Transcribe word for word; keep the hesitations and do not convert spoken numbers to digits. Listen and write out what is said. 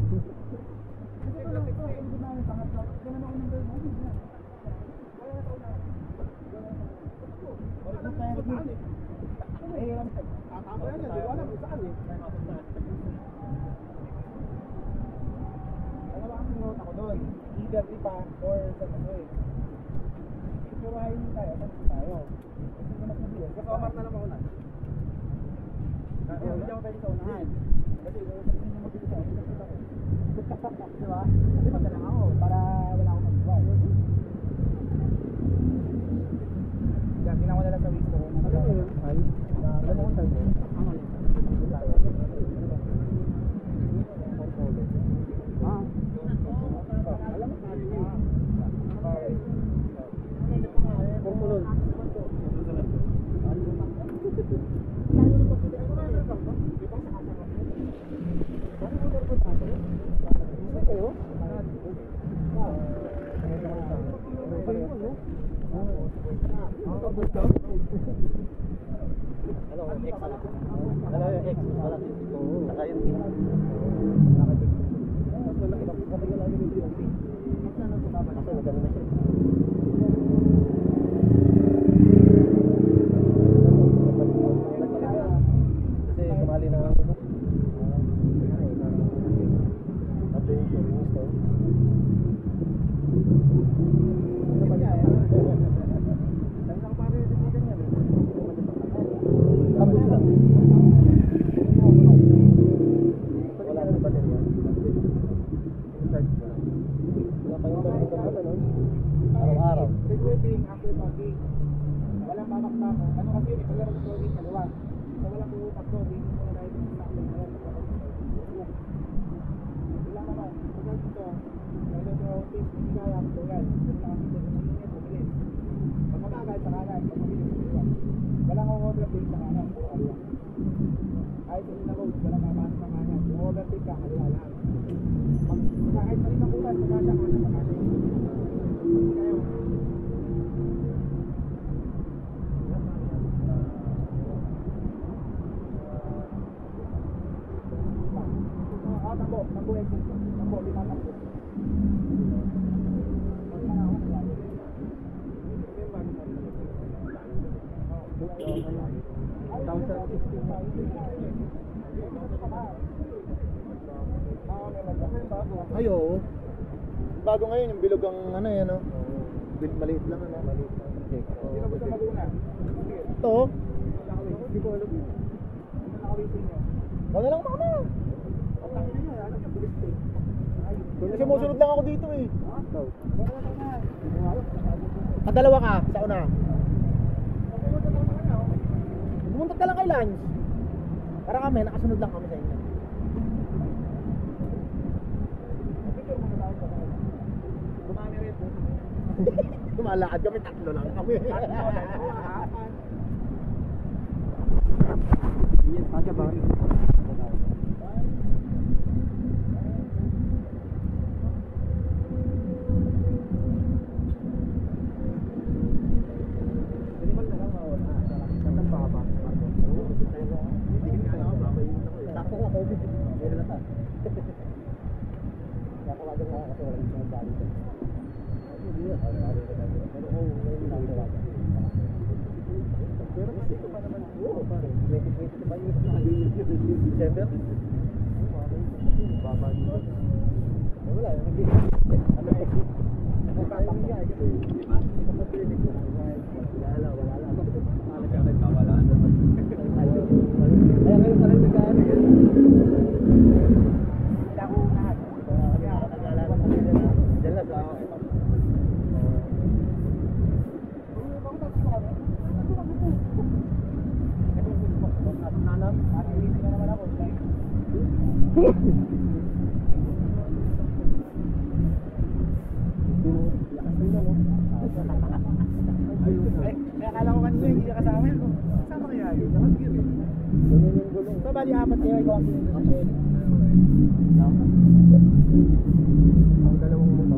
Either ipa or sa Manoy. Ikurahin tayo, tapos tayo. Kasomar na lang ako na. Hindi ako pwede sa unahan. Kasi kung sabihin niyo mag-ito sa unahan, kasi ako. Diba? Kasi lang ako para wala akong mag-iwa. Kaya ginawa na lang sa waste ko. Ano mo yun? Ay? Ano mo kung saan mo? Ang alin? Ah? Alam mo natin yun. Pumulol. Ano, X ano? Ano yung X? Wala dito. Saka yung D. Araw-araw. Regrouping after talking. Walang pamakpak. Ano kasi yun, ito lang ang talking kaliwa. So walang puhutak doon. Hindi mo na natin sa akin. Ito lang naman. Pagkat dito, may ito yung taste, hindi kaya ang tulad. Ito lang kasi ito, mainit, mabilis. Pag matagal sa kanan, pag mabilis sa kaliwa. Walang overtake sa kanan, puro kaliwa. Kahit sa ina road, walang mabasa sa kanan. Yung overtake ka, kaliwa lang. Kahit pa rin ang kulat, magkasya ka na magkasya. Kayo. Ah, tambo, tambo exit. Tambo, lima tambo. Ayo. Bago ngayon yung bilog ang ano yan, no? Bil maliit lang ano, maliit lang. Okay. Sino gusto mag-una? Ito. Hindi ko alam. Ano nakawisin niyo? Wala lang mama. Ang tangin niyo, ano yung bilis eh. Kasi musunod lang ako dito eh. Wala lang na. Kadalawa ka sa una. Bumunta ka lang kay Lance. Para kami, nakasunod lang kami sa inyo. Dumami rin po. Lumalakad kami, tatlo lang kami. Yes, aja ba? December? Baba dito. Wala, nag-i- ano exit? Nagpapang niya, kasi di ba? Kapag clinic mo, wala, wala, wala. Wala ka nagkawala naman. Kaya kayo pala nag-ano yan. Hindi ako unahan. Kaya nag-alala ko nila na. Diyan lang sa ako. Nanam, at-iisip na naman ako. Ay, may akala ko kanina hindi ka kasama yun. Kasama kaya yun? Nakagir eh. Ganyan yung gulong. So, bali apat kayo ikaw ang sinundo sa Shell. Ang dalawang